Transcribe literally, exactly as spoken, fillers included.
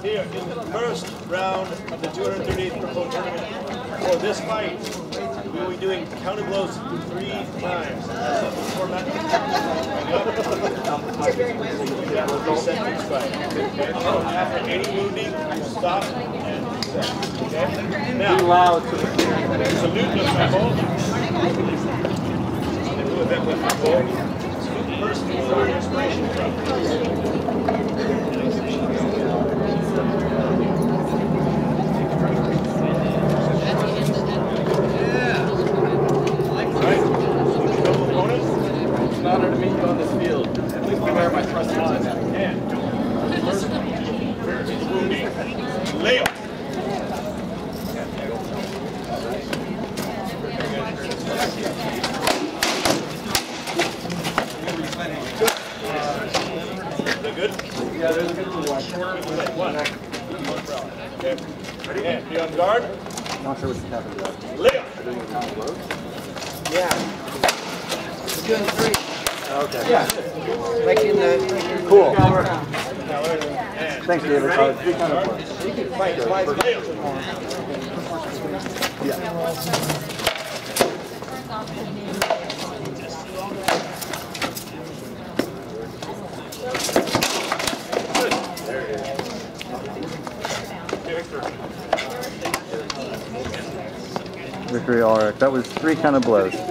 Here, in the first round of the two hundred thirty-eighth Crapaud tournament, for this fight, we will be doing counter blows three times. That's the format. Reset each fight. Okay? After any wounding, you stop and reset. Okay? Now, salute the Crapaud. They do a bit with Crapaud. First, for inspiration. Yeah, there's a good one. One. Okay. Ready? And be on guard. I'm not sure what's happening to that. Lay up. Are doing a counter blow? Yeah. We're doing three. Okay. Yeah. Like in the... Cool. And Thanks, David. Uh, three counter blows. You can fight twice more. Yeah. Victory, Alaric. That was three kind of blows.